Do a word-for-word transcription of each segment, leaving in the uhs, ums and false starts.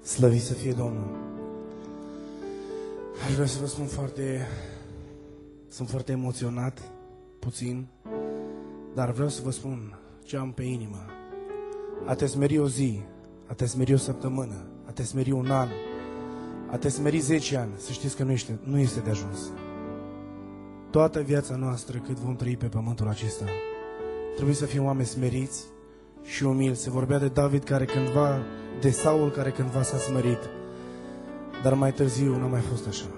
Slăvit să fie Domnul. Aș vrea să vă spun foarte... Sunt foarte emoționat, puțin, dar vreau să vă spun ce am pe inimă. A te smeri o zi, a te smeri o săptămână, a te smeri un an, a te smeri zece ani, să știți că nu este, nu este de ajuns. Toată viața noastră, cât vom trăi pe pământul acesta, trebuie să fim oameni smeriți și umili. Se vorbea de David care cândva, de Saul care cândva s-a smerit, dar mai târziu n-a mai fost așa.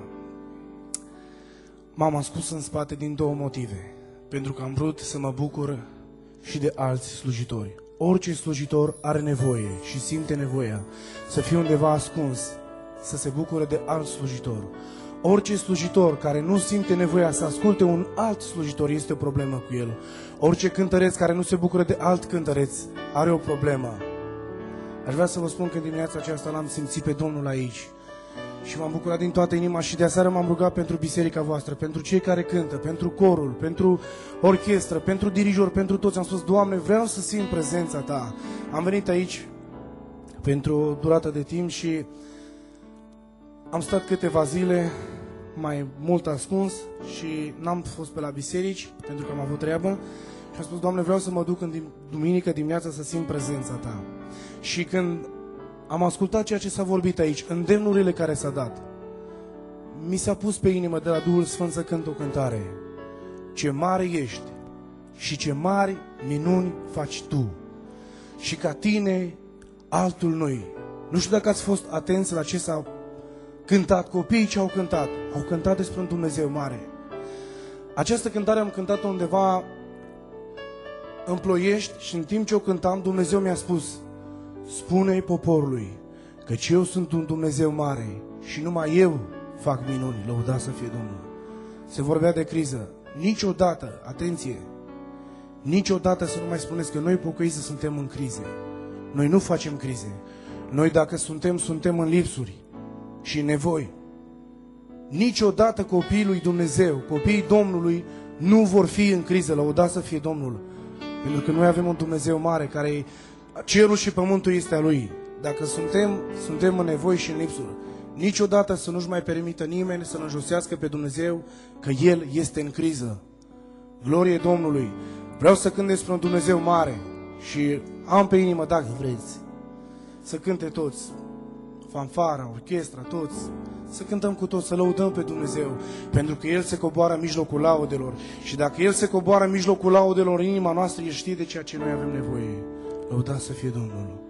M-am ascuns în spate din două motive. Pentru că am vrut să mă bucur și de alți slujitori. Orice slujitor are nevoie și simte nevoia să fie undeva ascuns, să se bucure de alt slujitor. Orice slujitor care nu simte nevoia să asculte un alt slujitor, este o problemă cu el. Orice cântăreț care nu se bucură de alt cântăreț are o problemă. Aș vrea să vă spun că dimineața aceasta l-am simțit pe Domnul aici și m-am bucurat din toată inima și de aseară m-am rugat pentru biserica voastră, pentru cei care cântă, pentru corul, pentru orchestră, pentru dirijor, pentru toți. Am spus: Doamne, vreau să simt prezența Ta. Am venit aici pentru o durată de timp și am stat câteva zile, mai mult ascuns, și n-am fost pe la biserici pentru că am avut treabă. Și am spus: Doamne, vreau să mă duc în duminică dimineața să simt prezența Ta. Și când am ascultat ceea ce s-a vorbit aici, îndemnurile care s-a dat, mi s-a pus pe inimă de la Duhul Sfânt să cânt o cântare. Ce mare ești și ce mari minuni faci Tu, și ca Tine altul nu-i. Nu știu dacă ați fost atenți la ce s-a cântat, copiii ce au cântat. Au cântat despre un Dumnezeu mare. Această cântare am cântat-o undeva în Ploiești și în timp ce o cântam, Dumnezeu mi-a spus: spune-i poporului căci eu sunt un Dumnezeu mare și numai eu fac minuni. Lăudați să fie Domnul. Se vorbea de criză. Niciodată, atenție, niciodată să nu mai spuneți că noi pocăiți suntem în crize. Noi nu facem crize. Noi dacă suntem, suntem în lipsuri și în nevoi. Niciodată copiii lui Dumnezeu, copiii Domnului, nu vor fi în criză. Lăudați să fie Domnul. Pentru că noi avem un Dumnezeu mare care cerul și pământul este a Lui. Dacă suntem, suntem în nevoi și în lipsuri. Niciodată să nu-și mai permită nimeni să înjosească pe Dumnezeu, că El este în criză. Glorie Domnului! Vreau să cânt despre un Dumnezeu mare și am pe inimă, dacă vreți, să cânte toți, fanfara, orchestra, toți, să cântăm cu toți, să lăudăm pe Dumnezeu, pentru că El se coboară în mijlocul laudelor. Și dacă El se coboară în mijlocul laudelor, inima noastră El știe de ceea ce noi avem nevoie. Lăudați să fie Domnul!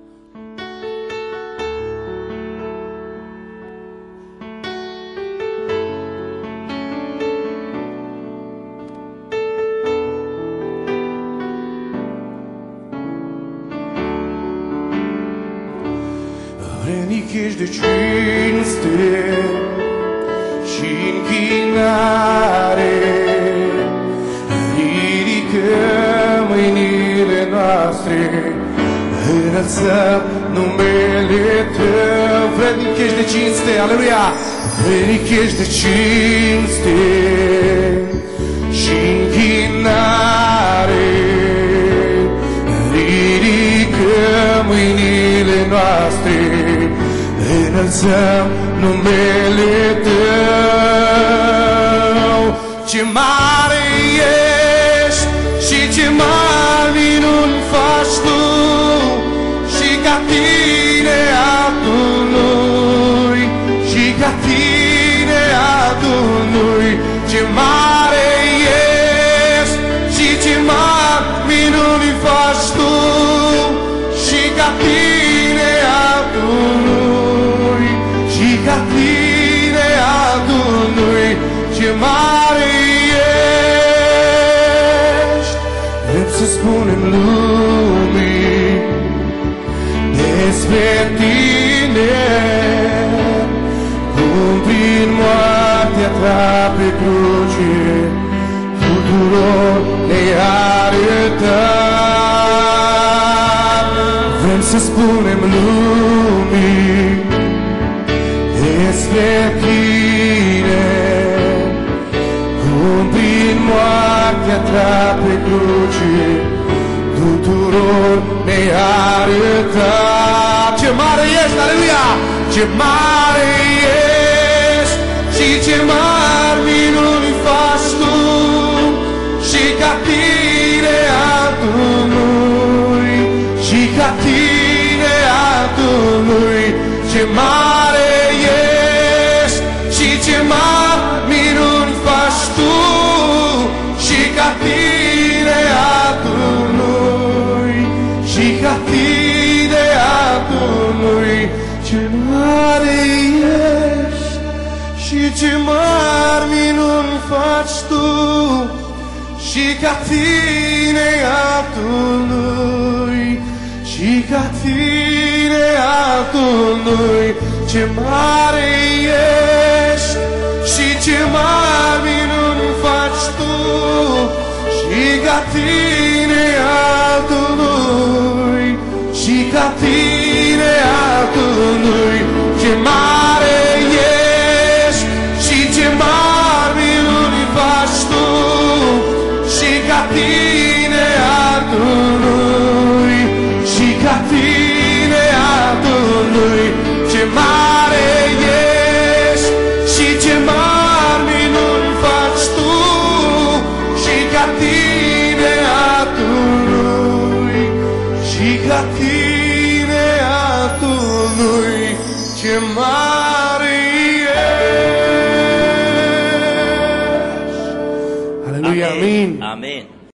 Vrednic ești de cinste și închinare, ridică mâinile noastre, înălțăm numele Tău. Vrednic ești de cinste, aleluia! Vrednic ești de cinste și închinare, ridică mâinile noastre, înălțăm numele Tău. Ce mare ești și ce mari minuni faci Tu, și ca Tine altul nu-i, și ca Tine altul nu-i. Ce mare ești și ce mari minuni faci Tu, și ca Tine altul nu-i, și ca Tine altul nu-i. Ce mare ești! Vrem să spunem lumii despre Tine, cum prin moartea Ta pe cruce tuturor ne-ai arătat. Vrem să spunem lumii despre Tine, cum prin moartea Ta pe cruce tuturor ne-ai arătat. Ce mare ești, aleluia! Ce ce mare ești și ce mari minuni faci tu, și ca tine altul, și ca tine altul, ce mare ești și ce mari minuni faci tu, și ca tine altul, și ca tine altul, ce mare ești și ce mari minuni faci tu, și ca tine altul, și ca tine altul, ce mare ești și ce mari minuni faci tu, și ca tine altul, și ca tine altul, ce mare ești și ce mari minuni faci tu, și ca tine altul, și ca tine altul, ce mare ești și ce mari minuni faci tu, și ca tine altul, și ca tine altul, ce mare